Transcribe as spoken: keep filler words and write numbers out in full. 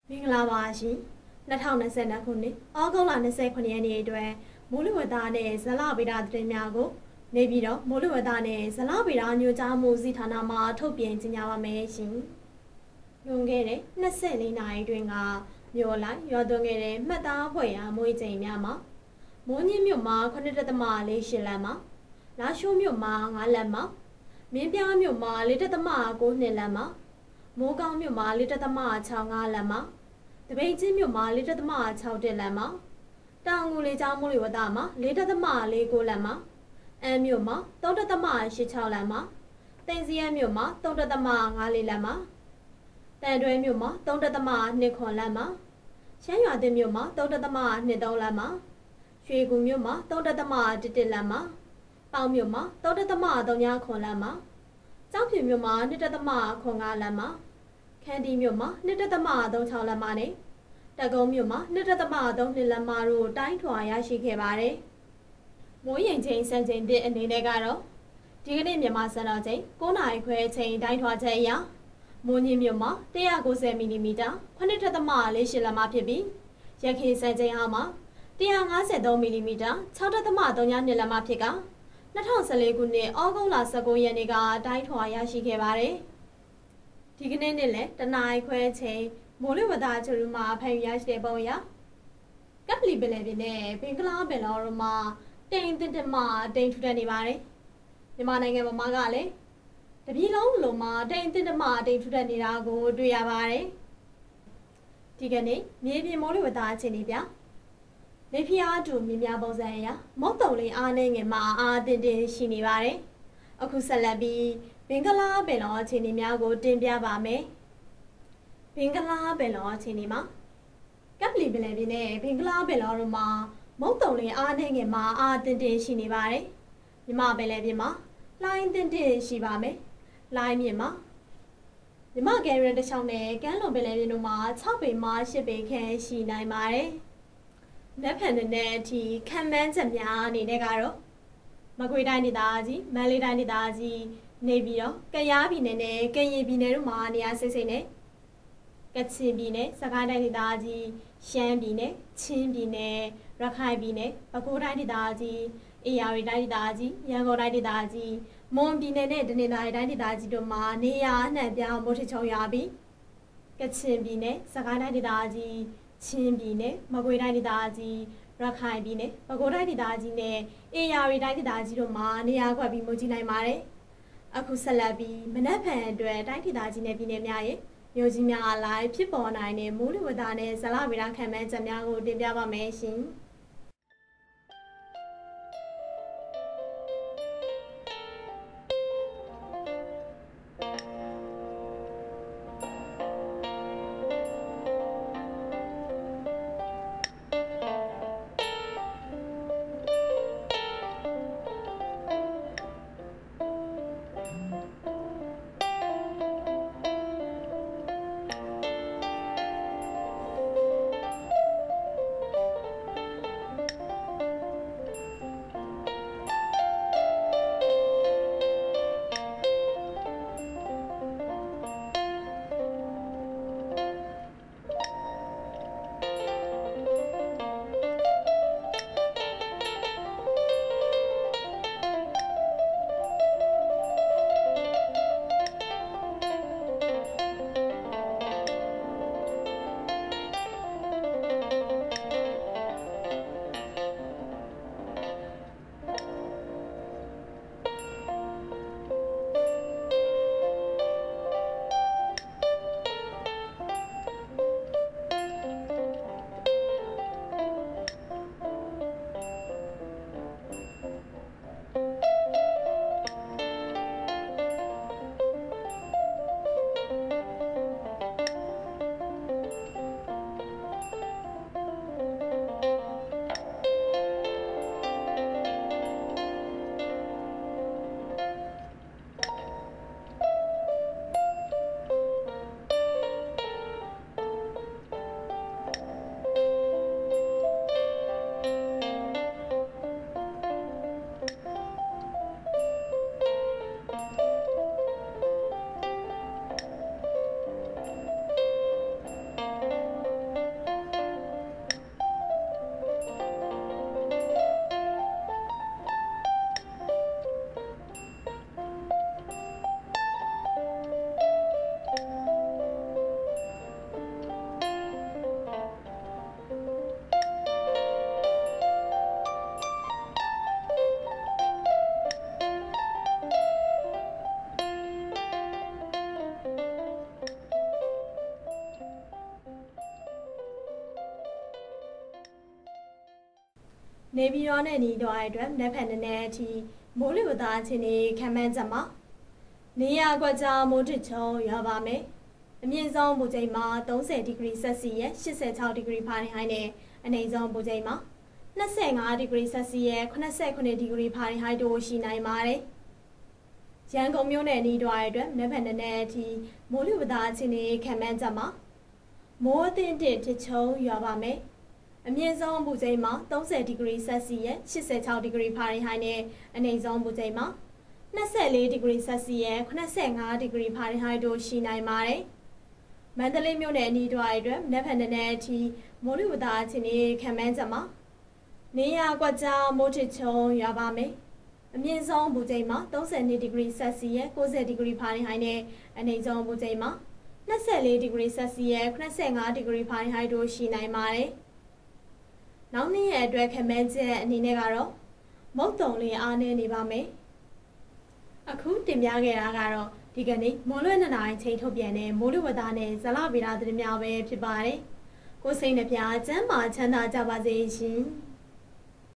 မင်္ဂလာပါရှင်2022ခုနှစ်ဩဂုတ်လ29ရက်နေ့အတွက်မိုးလေဝသနဲ့ဇလဗေဒသတင်းများကိုနေပြီးတော့မိုးလေဝသနဲ့ဇလဗေဒညွှန်ကြားမှုစီဌာနမှထုတ်ပြန်ကြေညာပါမယ်ရှင်။လွန်ခဲ့တဲ့24နာရီတွင်ကမြို့လိုက်ရွာသွန်းခဲ့တဲ့မှတ်သားဖွဲ့ရာမွေးချိန်များမှာမိုးညင်းမြို့မှာ9.48လမ်းမှာလာရှိုးမြို့မှာ9လမ်းမှာမင်းပြားမြို့မှာ4.92လမ်းမှာမိုးကောင်းမြို့မှာ4.65လမ်းမှာတပိတ်ချင်းမြို့မှာ4.61လမ်းမှာတောင်ငူလေးချောင်းမိုးလေဝသမှာ4.49လမ်းမှာအမ်းမြို့မှာ3.86လမ်းမှာတင်စီရမြို့မှာ3.54လမ်းမှာတန်တွဲမြို့မှာ3.29လမ်းမှာရှမ်းရွာသစ်မြို့မှာ3.23လမ်းမှာရွှေကူမြို့မှာ3.11လမ်းမှာပေါင်မြို့မှာ3.39လမ်းမှာကျောက်ဖြူမြို့မှာ2.05လမ်းမှာခန်းတီမြို့မှာ2.36လမ်းမှာနဲ့တကုံးမြို့မှာ2.32လမ်းမှာတို့တိုင်းထွာရရှိခဲ့ပါတယ်။မိုးရင်ချိန်စံချိန်တစ်အနေနဲ့ကတော့ဒီကနေ့မြန်မာစံတော်ချိန်9နာရီခွဲအချိန်တိုင်းထွာချက်အရမိုးညင်းမြို့မှာ190မီလီမီတာ9.48လမ်းမှာဖြစ်ပြီးရခိုင်စံချိန်အောက်မှာ153မီလီမီတာ6.32လမ်းမှာဖြစ်က2014ခုနှစ်ဩဂုတ်လ19ရက်နေ့ကတိုင်းထွာရရှိခဲ့ပါတယ်။ဒီကနေ့နေ့လည်းတနာရီခွဲချိန်မိုးလေဝသချူရူမှာဖန်ယူရရှိတဲ့ပုံအရကပ်ပလီပင်လယ်ပြင်နဲ့ဘင်္ဂလားပင်လယ်အော်မှာတိမ်တစ်တစ်မှတိမ်ထူထပ်နေပါတယ်။မြန်မာနိုင်ငံမှာကလည်းတပြည်လုံးလုံးမှာတိမ်တစ်တစ်မှတိမ်ထူထပ်နေတာကိုတွေ့ရပါတယ်။ဒီကနေ့မြေပြင်မိုးလေဝသအခြေအနေပြလေပြင်းအားတူမြများပုံစံအရမုတ်တုံလေးအားနေငယ်မှာအားတင်တင်ရှိနေပါတယ်။အခုဆက်လက်ပြီးဘင်္ဂလားပင်လယ်အော်အခြေအနေများကိုတင်ပြပါမယ်။ဘင်္ဂလားပင်လယ်အော်အခြေအနေမှာကပ်ပလီပင်လယ်ပြင်နဲ့ဘင်္ဂလားပင်လယ်အော်တို့မှာမုတ်တုံလေးအားနေငယ်မှာအားတင်တင်ရှိနေပါတယ်။မြမပင်လယ်ပြင်မှာလိုင်းတင်တင်ရှိပါမယ်။လိုင်းမြင့်မှာမြမကဲရင်တစ်ချောင်းနဲ့ကမ်းလွန်ပင်လယ်ပြင်တို့မှာ6ပေမှ8ပေခန့်ရှိနိုင်ပါတယ်။လက်ဖက်နဲ့အထိခံမှန်းချက်များအနေနဲ့ကတော့မကွေးတိုင်းဒေသကြီးမန္တလေးတိုင်းဒေသကြီးနေပြီးတော့ကယားပြည်နယ်နဲ့ကရင်ပြည်နယ်တို့မှာနေရာစိတ်စိတ်နဲ့ကချင်ပြည်နယ်စကိုင်းတိုင်းဒေသကြီးရှမ်းပြည်နယ်ချင်းပြည်နယ်ရခိုင်ပြည်နယ်ပဲခူးတိုင်းဒေသကြီးအေရဝတီတိုင်းဒေသကြီးရန်ကုန်တိုင်းဒေသကြီးမွန်ပြည်နယ်နဲ့တနင်္သာရီတိုင်းဒေသကြီးတို့မှာနေရာအနှံ့ပြားမိုးထချုံရပြီးကချင်ပြည်နယ်စကိုင်းတိုင်းဒေသကြီးချင်းပြည်နယ်မကွေးတိုင်းဒေသကြီးရခိုင်ပြည်နယ်ပဲခူးတိုင်းဒေသကြီးနဲ့အေရဝတီတိုင်းဒေသကြီးတို့မှာနေရာကွက်ပြီးမိုးကြီးနိုင်ပါတယ်။အခုဆက်လက်ပြီးမနက်ဖြန်အတွက်တိုင်းဒေသကြီးနဲ့ပြည်နယ်များရဲ့မြို့ကြီးများအလိုက်ဖြစ်ပေါ်နိုင်တဲ့မိုးလေဝသနဲ့ဇလဗေဒခန့်မှန်းချက်များကိုတင်ပြပါမယ်ရှင်။နေပြည်တော်နဲ့ညီတော်ရဲ့အတွက်နက်ဖက်နည်းနည်းအထိမိုးလေဝသအခြေအနေခန့်မှန်းချက်မှာနေရာကွက်ကြားမိုးထချုံရွာပါမယ်အမြင့်ဆုံးပူချိန်မှာသirtyဒီဂရီဆက်စီယက်eighty-sixဒီဂရီဖာရင်ဟိုက်နဲ့အနိမ့်ဆုံးပူချိန်မှာtwenty-fiveဒီဂရီဆက်စီယက်eighty-nineဒီဂရီဖာရင်ဟိုက်တို့ရှိနိုင်ပါတယ်ရန်ကုန်မြို့နယ်နီးတွားရဲ့အတွက်နက်ဖက်နည်းနည်းအထိမိုးလေဝသအခြေအနေခန့်မှန်းချက်မှာမိုးအသင့်တစ်ထချုံရွာပါမယ်အမြင့်ဆုံးပူချိန်မှာthirtyဒီဂရီဆက်စီယက်eighty-sixဒီဂရီဖာရင်ဟိုက်နဲ့အနိမ့်ဆုံးပူချိန်မှာtwenty-fourဒီဂရီဆက်စီယက်eighty-fiveဒီဂရီဖာရင်ဟိုက်တို့ရှိနိုင်ပါတယ်မန္တလေးမြို့နယ်အနီးတွားရဲ့အတွက်နက်ဖက်နည်းနည်းအထိမိုးလေဝသအခြေအနေခန့်မှန်းချက်မှာနေရာကွက်ကြားမိုးထချုံရွာပါမယ်အမြင့်ဆုံးပူချိန်မှာthirty-twoဒီဂရီဆက်စီယက်ninetyဒီဂရီဖာရင်ဟိုက်နဲ့အနိမ့်ဆုံးပူချိန်မှာtwenty-fourဒီဂရီဆက်စီယက်eighty-fiveဒီဂရီဖာရင်ဟိုက်တို့ရှိနိုင်ပါတယ်နောက်နေ့ရဲ့အတွက်ခန့်မှန်းချက်အနေနဲ့ကတော့မုတ်တုံလေးအားနည်းနေပါမယ်အခုတင်ပြခဲ့တာကတော့ဒီကနေ့မိုးလွဲနှစ်နာရီချိန်ထုတ်ပြန်တဲ့မိုးလေဝသနဲ့ဇလဗေဒသတင်းများပဲဖြစ်ပါတယ်ကိုစိတ်နှပြချမ်းသာချမ်းသာကြပါစေရှင်